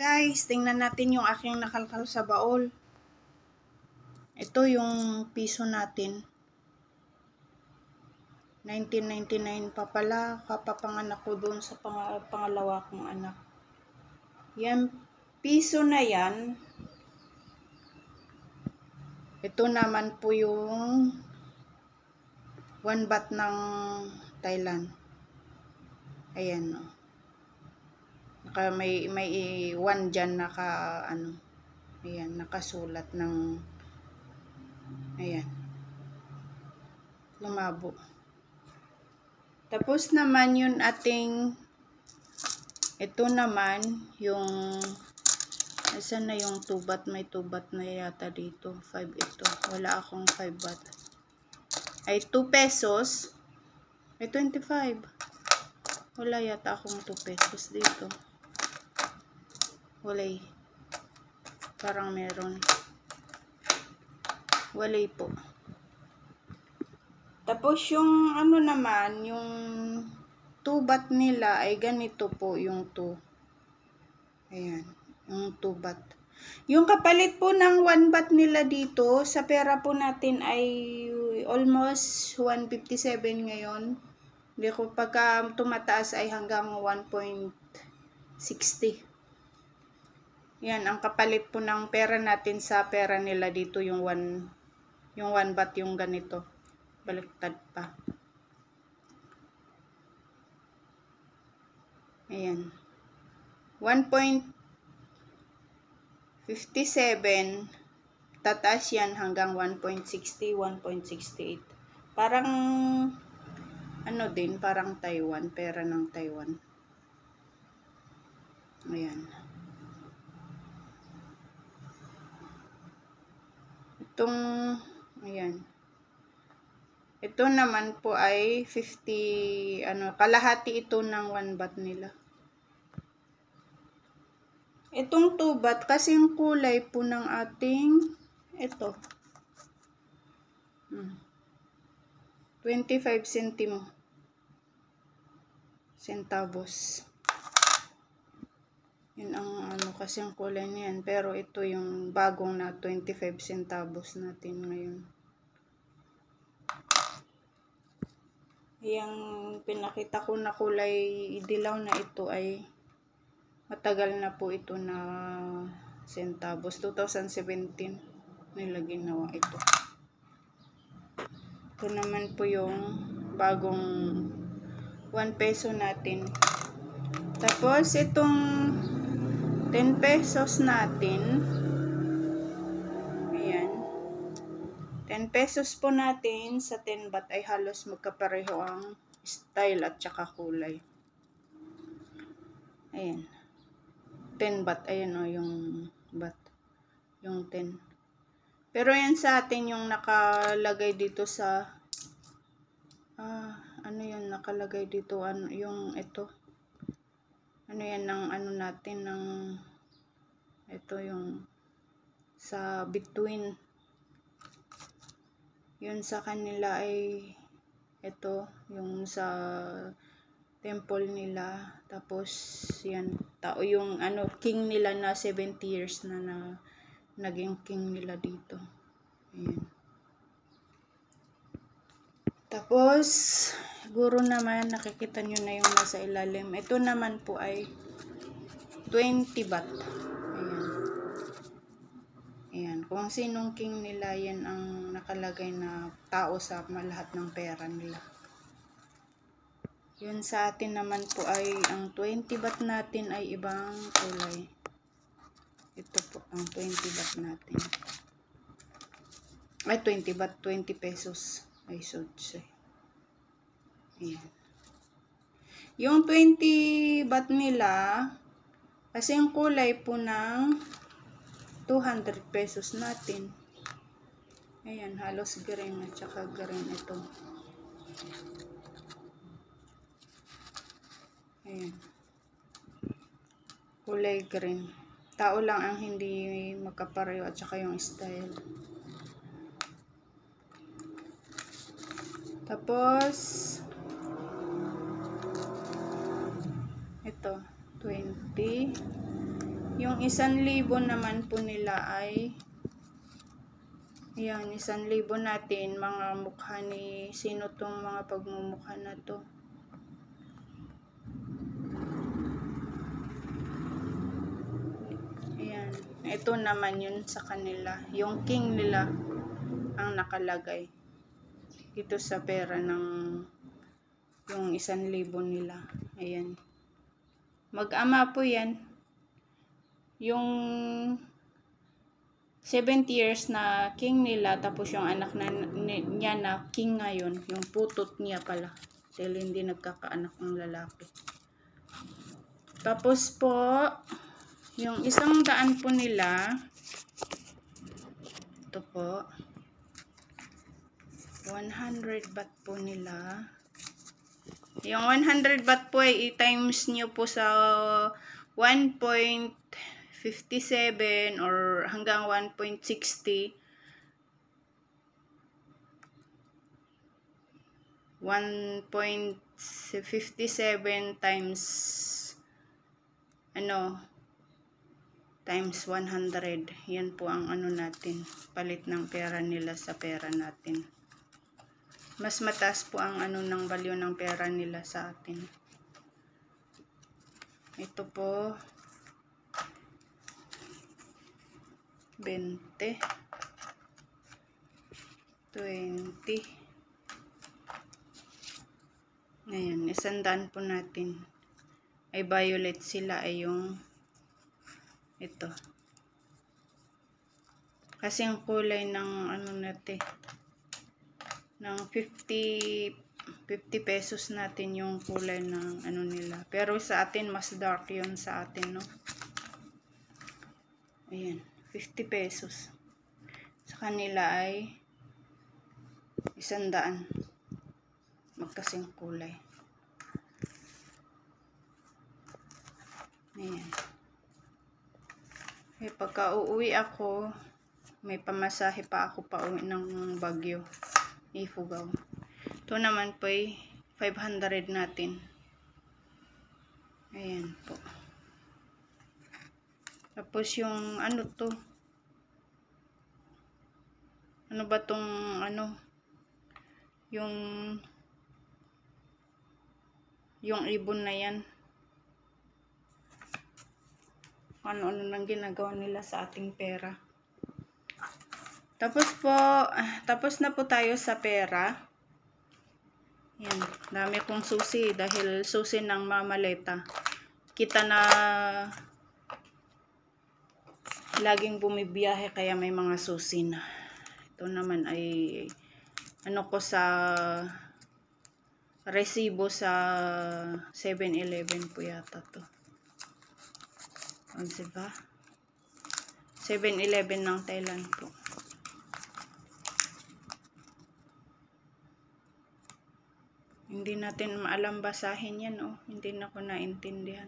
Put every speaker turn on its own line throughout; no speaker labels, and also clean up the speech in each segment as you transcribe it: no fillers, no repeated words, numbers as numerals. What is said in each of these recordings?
Guys, tingnan natin yung aking nakalkal sa baul. Ito yung piso natin. 1999 pa pala, kapapanganak ko doon sa pangalawa kong anak. Yan, piso na yan. Ito naman po yung 1 baht ng Thailand. Ayan, no. May 1 dyan ayan, nakasulat ng, ayan, lumabo. Tapos naman yun ating, ito naman yung, asan na yung 2 baht? May 2 baht na yata dito. 5 ito. Wala akong 5 baht. Ay 2 pesos. Ay 25. Wala yata akong 2 pesos dito. Walay. Parang meron. Walay po. Tapos yung ano naman, yung 2 baht nila ay ganito po yung 2. Ayan. Yung 2 baht. Yung kapalit po ng 1 baht nila dito, sa pera po natin ay almost 157 ngayon. Hindi ko pagka tumataas ay hanggang 1.60. Yan, ang kapalit po ng pera natin sa pera nila dito yung 1 baht yung ganito. Baliktad pa. Ayan. 1.57, tataas yan hanggang 1.60, 1.68. Parang, ano din, parang Taiwan, pera ng Taiwan. Ayan. Ayan. Ito naman po ay 50, kalahati ito ng 1 baht nila. Itong 2 baht, kasi yung kulay po ng ating, ito. 25 centavos. Yun ang kasi ang kulay niyan. Pero ito yung bagong na 25 centavos natin ngayon. Yung pinakita ko na kulay dilaw na ito ay matagal na po ito na centavos. 2017 nila ginawa ito. Ito naman po yung bagong 1 peso natin. Tapos itong 10 pesos natin. Ayan. 10 pesos po natin sa 10 baht ay halos magkapareho ang style at saka kulay. Ayan. 10 baht. Ayan o yung baht. Yung 10. Pero yan sa atin yung nakalagay dito sa ano yun nakalagay dito, yung ito. Ano yan ng natin ng ito yung sa between. Yun sa kanila ay ito yung sa temple nila. Tapos yan yung king nila na 70 years na naging king nila dito. Ayan. Tapos siguro naman nakikita nyo na yung nasa ilalim. Ito naman po ay 20 baht. Ayan. Ayan. Kung sinong king nila, yan ang nakalagay na tao sa lahat ng pera nila. Yun sa atin naman po ay ang 20 baht natin ay ibang kulay. Ito po ang 20 baht natin. Ay 20 baht, 20 pesos. Ay sudse. Ayan. Yung 20 baht nila, kasi yung kulay po ng 200 pesos natin. Ayan, halos green at saka green ito. Ayan. Kulay green. Tao lang ang hindi magkapareho at saka yung style. Tapos, ito, 20. Yung 1,000 naman po nila ay yan, 1,000 natin, mga mukha ni sino tong mga pagmumukha na to. Ayan, ito naman yun sa kanila. Yung king nila ang nakalagay dito sa pera ng yung 1,000 nila. Ayan. Mag-ama po yan. Yung 70 years na king nila, tapos yung anak niya na king ngayon, yung putot niya pala. Dahil hindi nagkakaanak ng lalaki. Tapos po, yung 100 po nila, ito po, 100 baht po nila. Yung 100 baht po ay i-times nyo po sa 1.57 or hanggang 1.60. 1.57 times times 100. Yan po ang natin, palit ng pera nila sa pera natin. Mas mataas po ang ng value ng pera nila sa atin. Ito po 20, 20. Ayan, 100 po natin. Ay violet sila, ay yung ito. Kasi ang kulay ng natin, ng 50 pesos natin yung kulay ng nila. Pero sa atin, mas dark yun sa atin, no? Ayan, 50 pesos. Sa kanila ay 100. Magkasing kulay. Ayan. Eh, pagka uuwi ako, may pamasahe pa ako pa uwi ng Baguio, Ifugao. Ito naman po ay 500 natin. Ayan po. Tapos yung to? Ano ba tong yung ibon na yan? Ano nang ginagawa nila sa ating pera. Tapos po, tapos na po tayo sa pera. Yan, dami kong susi dahil susi ng mamaleta. Kita na laging bumibiyahe kaya may mga susi na. Ito naman ay ko sa resibo sa 7-Eleven po yata to. Diba? 7-Eleven ng Thailand po. Hindi natin maalam basahin yan, oh. Hindi na ko naintindihan.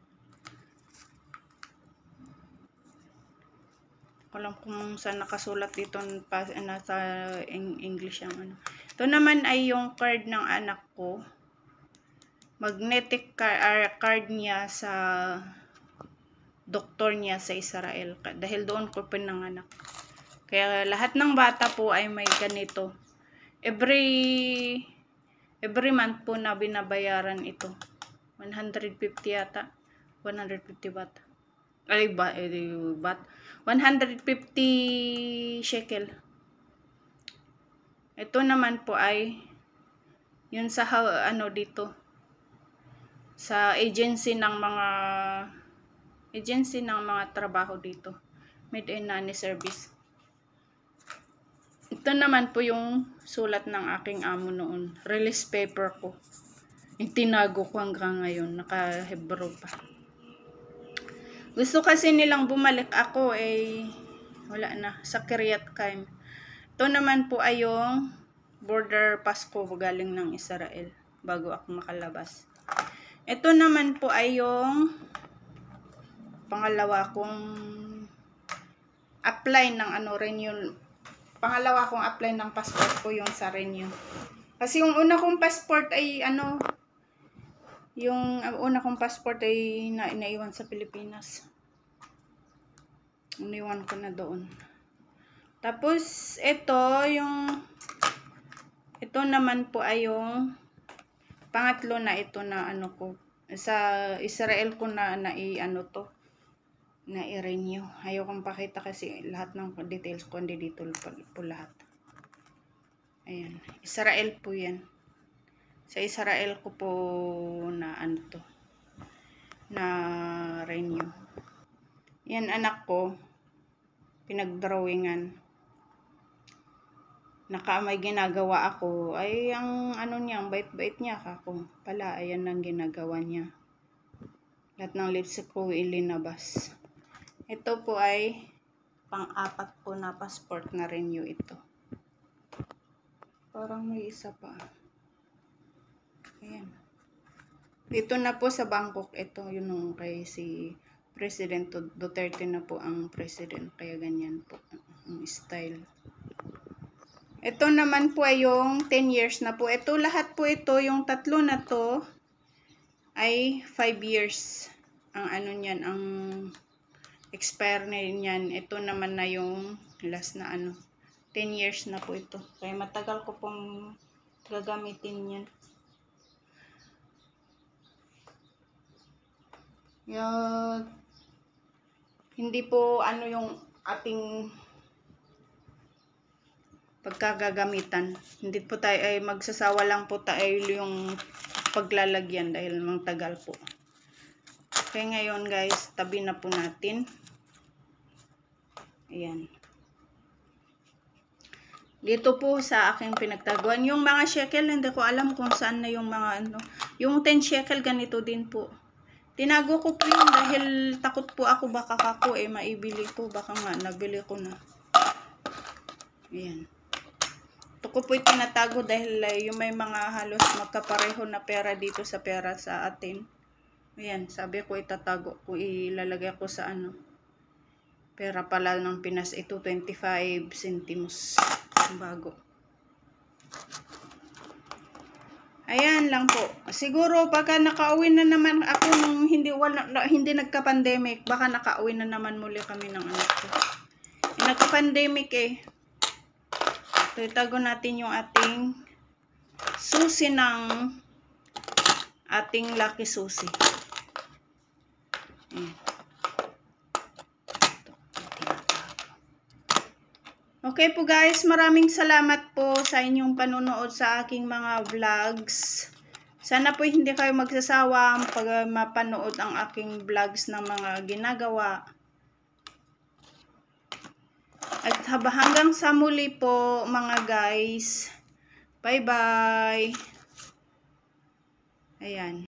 Alam kung saan nakasulat dito nasa English ang Ito naman ay yung card ng anak ko. Magnetic card niya sa doktor niya sa Israel. Dahil doon ko pinanganak. Kaya lahat ng bata po ay may ganito. Every month po na binabayaran ito. 150 yata. 150 baht. Ay, baht. 150 shekel. Ito naman po ay yun sa dito. Sa agency ng mga trabaho dito. Made in Nanny Service. Ito naman po yung sulat ng aking amo noon. Release paper ko. Yung tinago ko hanggang ngayon. Naka-Hebrew pa. Gusto kasi nilang bumalik ako wala na. Sa Kiryat Kaim. Ito naman po ay yung border pass ko galing ng Israel. Bago ako makalabas. Ito naman po ay yung pangalawa kong apply ng renew. Pangalawa kong apply ng passport ko yung sa renew. Kasi yung una kong passport ay yung una kong passport ay naiwan sa Pilipinas. Iniwan ko na doon. Tapos, ito naman po ay yung pangatlo na ito na ano ko. Sa Israel ko na i-renew. Ayaw kong pakita kasi lahat ng details ko hindi dito po lahat. Ayan. Israel po yan. Sa Israel ko po na na renew. Yan anak ko. Pinagdrawingan. May ginagawa ako. Ay, ang niya, ang bait-bait niya kako. Pala, ayan ang ginagawa niya. Lahat ng lipstick ko ilinabas. Ito po ay pang-apat po na passport na renew ito. Parang may isa pa. Ayan. Dito na po sa Bangkok. Ito yun kay si President Duterte na po ang president. Kaya ganyan po ang style. Ito naman po ay yung 10 years na po. Ito lahat po ito, yung tatlo na to ay 5 years. Ang niyan, ang expire na niyan. Ito naman na yung last na 10 years na po ito. Kaya matagal ko pong gagamitin yan. Hindi po yung ating pagkagagamitan. Hindi po tayo ay magsasawa lang po tayo yung paglalagyan dahil mang tagal po. Okay, ngayon guys, tabi na po natin. Ayan. Dito po sa aking pinagtaguan. Yung mga shekel, hindi ko alam kung saan na yung mga Yung 10 shekel, ganito din po. Tinago ko po yun dahil takot po ako baka maibili ko. Baka nga, nabili ko na. Ayan. Ito ko po tinatago dahil yung may mga halos magkapareho na pera dito sa pera sa atin. Ayan, sabi ko itatago ko, ilalagay ko sa pera pala ng Pinas. Ito 25 centimos. Bago. Ayan lang po. Siguro baka nakauwi na naman ako nung hindi nagka-pandemic. Baka nakauwi na naman muli kami ng anak ko. Nagka-pandemic So, itago natin yung ating susi ng ating lucky susi. Okay po guys, maraming salamat po sa inyong panunood sa aking mga vlogs. Sana po hindi kayo magsasawa pag mapanood ang aking vlogs ng mga ginagawa. At hanggang sa muli po mga guys. Bye bye. Ayan.